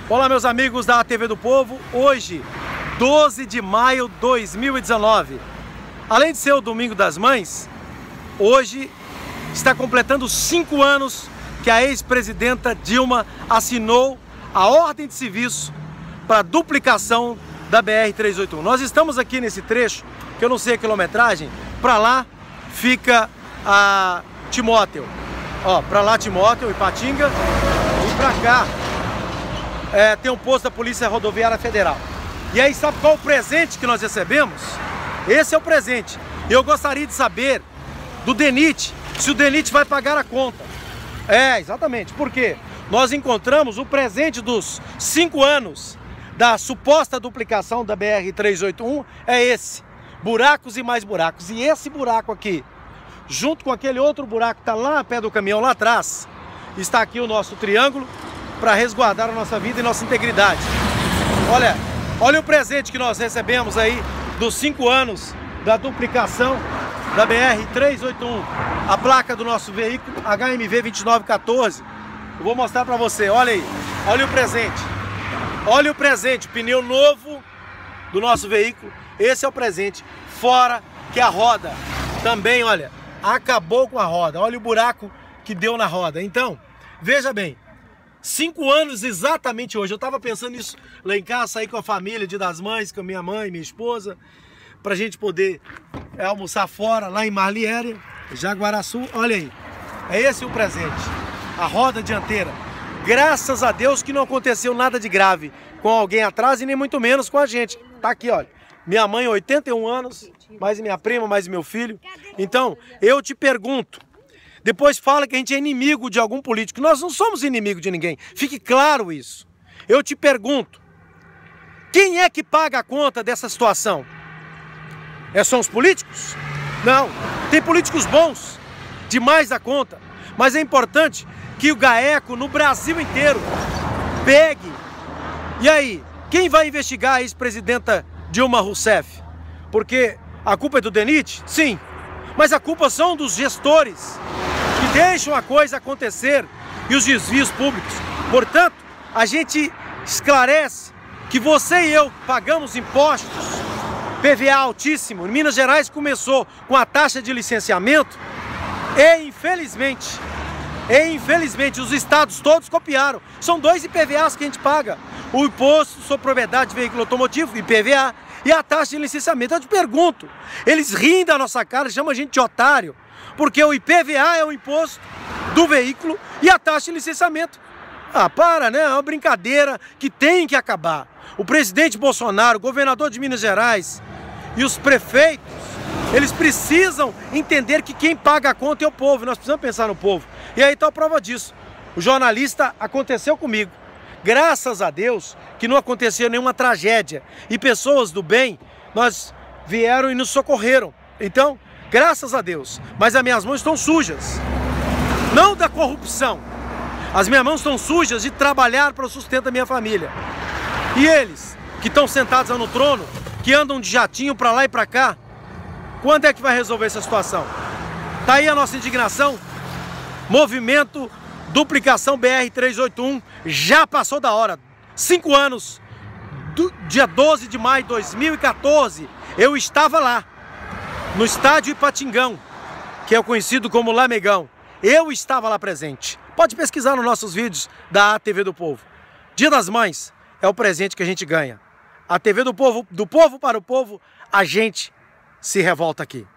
Olá, meus amigos da TV do Povo. Hoje, 12 de maio de 2019. Além de ser o Domingo das Mães, hoje está completando 5 anos que a ex-presidenta Dilma assinou a ordem de serviço para a duplicação da BR-381. Nós estamos aqui nesse trecho, que eu não sei a quilometragem, para lá fica a Timóteo. Ó, para lá Timóteo, Ipatinga, e para cá tem um posto da Polícia Rodoviária Federal. E aí, sabe qual o presente que nós recebemos? Esse é o presente. Eu gostaria de saber do DENIT, se o DENIT vai pagar a conta. É, exatamente. Por quê? Nós encontramos o presente dos 5 anos da suposta duplicação da BR-381, é esse. Buracos e mais buracos. E esse buraco aqui, junto com aquele outro buraco que está lá a pé do caminhão, lá atrás, está aqui o nosso triângulo para resguardar a nossa vida e nossa integridade. Olha o presente que nós recebemos aí dos 5 anos da duplicação da BR-381. A placa do nosso veículo, HMV 2914. Eu vou mostrar para você, olha aí. Olha o presente. Olha o presente, pneu novo do nosso veículo. Esse é o presente. Fora que a roda também, olha, acabou com a roda. Olha o buraco que deu na roda. Então, veja bem, 5 anos exatamente hoje. Eu estava pensando nisso lá em casa, sair com a família, Dia das Mães, com a minha mãe, minha esposa, pra gente poder almoçar fora, lá em Marliere, Jaguaraçu. Olha aí, é esse o presente. A roda dianteira. Graças a Deus que não aconteceu nada de grave com alguém atrás e nem muito menos com a gente. Tá aqui, olha. Minha mãe, 81 anos, mais minha prima, mais meu filho. Então, eu te pergunto, depois fala que a gente é inimigo de algum político. Nós não somos inimigo de ninguém. Fique claro isso. Eu te pergunto, quem é que paga a conta dessa situação? São os políticos? Não. Tem políticos bons, demais da conta. Mas é importante que o GAECO no Brasil inteiro pegue. E aí, quem vai investigar a ex-presidenta Dilma Rousseff? Porque a culpa é do DENIT? Sim. Mas a culpa são dos gestores que deixam a coisa acontecer e os desvios públicos. Portanto, a gente esclarece que você e eu pagamos impostos, PVA altíssimo. Em Minas Gerais começou com a taxa de licenciamento e infelizmente os estados todos copiaram. São 2 IPVAs que a gente paga. O imposto sobre propriedade de veículo automotivo, IPVA, e a taxa de licenciamento. Eu te pergunto, eles riem da nossa cara, chamam a gente de otário, porque o IPVA é o imposto do veículo e a taxa de licenciamento. Ah, para, né? É uma brincadeira que tem que acabar. O presidente Bolsonaro, o governador de Minas Gerais e os prefeitos, eles precisam entender que quem paga a conta é o povo. Nós precisamos pensar no povo. E aí está a prova disso. O jornalista aconteceu comigo. Graças a Deus que não aconteceu nenhuma tragédia. E pessoas do bem, nós vieram e nos socorreram. Então, graças a Deus. Mas as minhas mãos estão sujas. Não da corrupção. As minhas mãos estão sujas de trabalhar para o sustento da minha família. E eles, que estão sentados no trono, que andam de jatinho para lá e para cá, quando é que vai resolver essa situação? Tá aí a nossa indignação. Movimento duplicação BR-381 já passou da hora. 5 anos, dia 12 de maio de 2014, eu estava lá, no estádio Ipatingão, que é conhecido como Lamegão. Eu estava lá presente. Pode pesquisar nos nossos vídeos da TV do Povo. Dia das Mães é o presente que a gente ganha. A TV do Povo para o povo, a gente se revolta aqui.